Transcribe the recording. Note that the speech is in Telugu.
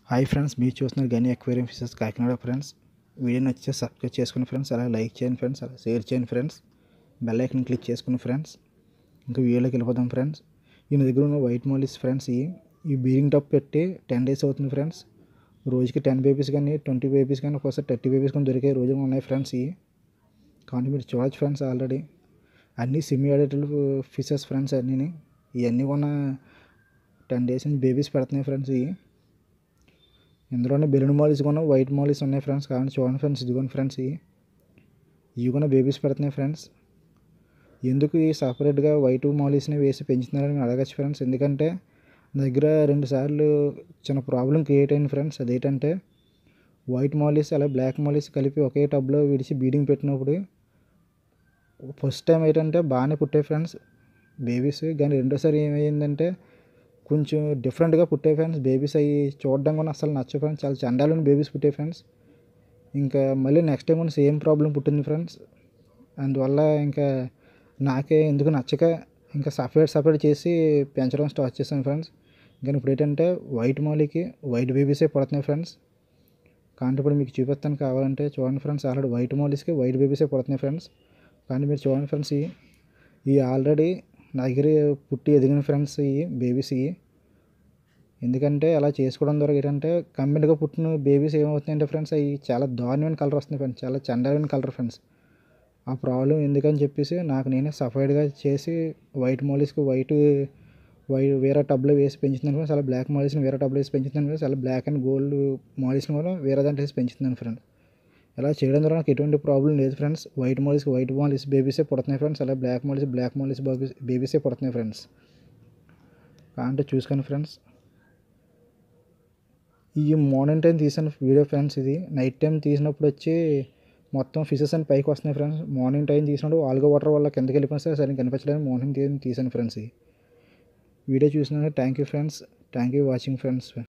హాయ్ ఫ్రెండ్స్, మీరు చూస్తున్నారు గని aquarium fishes Kakinada friends. Video నచ్చితే సబ్స్క్రైబ్ చేసుకుని ఫ్రెండ్స్, అలా లైక్ చేయండి ఫ్రెండ్స్, అలా షేర్ చేయండి ఫ్రెండ్స్, బెల్ ఐకన్ క్లిక్ చేసుకుని ఫ్రెండ్స్. ఇంకా వీడియోలోకి వెళ్ళిపోదాం ఫ్రెండ్స్. ఈ దగ్గర ఉన్న వైట్ మాలిస్ ఫ్రెండ్స్, ఈ బీరింగ్ టప్ పెట్టి 10 days అవుతుంది ఫ్రెండ్స్. రోజుకి 10 బేబీస్ కానీ 20 బేబీస్ కానీ ఒకసారి 30 బేబీస్ కానీ దొరికే రోజులు ఉన్నాయి ఫ్రెండ్స్. కానీ మీరు చూడొచ్చు ఫ్రెండ్స్, ఆల్రెడీ అన్నీ సెమీ అడల్ట్ ఫిషెస్ ఫ్రెండ్స్. ఇవన్నీ కూడా 10 days నుంచి బేబీస్ పెడుతున్నాయి ఫ్రెండ్స్. ఇందులోనే బెలూన్ మాలిస్ కూడా వైట్ మాలిస్ ఉన్నాయి ఫ్రెండ్స్. కానీ చూడండి ఫ్రెండ్స్, ఇదిగోండి ఫ్రెండ్స్, ఇవి కూడా బేబీస్ పెడుతున్నాయి ఫ్రెండ్స్. ఎందుకు ఈ సపరేట్గా వైట్ మాలిస్ని వేసి పెంచుతున్నారని మీరు అడగచ్చు ఫ్రెండ్స్. ఎందుకంటే నా దగ్గర 2 సార్లు చిన్న ప్రాబ్లం క్రియేట్ అయింది ఫ్రెండ్స్. అదేంటంటే వైట్ మాలిస్ అలా బ్లాక్ మాలిస్ కలిపి ఒకే టబ్లో విడిచి బీడింగ్ పెట్టినప్పుడు ఫస్ట్ టైం ఏంటంటే బాగానే పుట్టాయి ఫ్రెండ్స్ బేబీస్. కానీ రెండోసారి ఏమైందంటే కొంచెం డిఫరెంట్గా పుట్టాయి ఫ్రెండ్స్ బేబీస్. అవి చూడడం కూడా అసలు నచ్చవు ఫ్రెండ్స్, చాలా చండాలని బేబీస్ పుట్టాయి ఫ్రెండ్స్. ఇంకా మళ్ళీ నెక్స్ట్ టైం కూడా సేమ్ ప్రాబ్లం పుట్టింది ఫ్రెండ్స్. అందువల్ల ఇంకా నాకే ఎందుకు నచ్చక ఇంకా సపరేట్ చేసి పెంచడం స్టార్ట్ చేశాను ఫ్రెండ్స్. ఇంకా ఇప్పుడు ఏంటంటే వైట్ మాలికి వైట్ బేబీసే పడుతున్నాయి ఫ్రెండ్స్. కానీ ఇప్పుడు మీకు చూపిస్తాను కావాలంటే చూడండి ఫ్రెండ్స్. ఆల్రెడీ వైట్ మాలిస్కి వైట్ బేబీసే పడుతున్నాయి ఫ్రెండ్స్. కానీ మీరు చూడండి ఫ్రెండ్స్, ఈ ఆల్రెడీ నా దగ్గర పుట్టి ఎదిగిన ఫ్రెండ్స్ ఈ బేబీస్. ఎందుకంటే అలా చేసుకోవడం ద్వారా ఏంటంటే కంబైన్డ్గా పుట్టిన బేబీస్ ఏమవుతున్నాయంటే ఫ్రెండ్స్, అవి చాలా దారుణమైన కలర్ వస్తుంది ఫ్రెండ్స్, చాలా చండాలమైన కలర్ ఫ్రెండ్స్. ఆ ప్రాబ్లం ఎందుకని చెప్పేసి నాకు నేనే సపరేట్గా చేసి వైట్ మాలిస్కి వైట్ వేరే టబ్లో వేసి పెంచుతున్నాను ఫ్రెండ్స్. అలా బ్లాక్ మాలిస్ని వేరే టబ్లో వేసి పెంచుతున్నాను ఫ్రెండ్స్. అలా బ్లాక్ అండ్ గోల్డ్ మాలిస్ని కూడా వేరే దాంట్లో వేసి పెంచుతున్నాను ఫ్రెండ్స్. ఇలా చేయడం ద్వారా నాకు ఎటువంటి ప్రాబ్లం లేదు ఫ్రెండ్స్. వైట్ మాలిస్ బేబీసే పుడుతున్నాయి ఫ్రెండ్స్. అలా బ్లాక్ మాలిస్ బేబీసే పుడుతున్నాయి ఫ్రెండ్స్. అంటే చూసుకోండి ఫ్రెండ్స్, ఈ మార్నింగ్ టైం తీసిన వీడియో ఫ్రెండ్స్. ఇది నైట్ టైం తీసినప్పుడు వచ్చి మొత్తం ఫిషెస్ అని పైకి వస్తున్నాయి ఫ్రెండ్స్. మార్నింగ్ టైం తీసినప్పుడు ఆల్గా వాటర్ వల్ల కిందకి వెళ్ళిపోయినా సరే సరిగ్గా కనిపించలేదు. మార్నింగ్ తీసాను ఫ్రెండ్స్. ఈ వీడియో చూసినందుకు thank you friends. Thank you watching friends.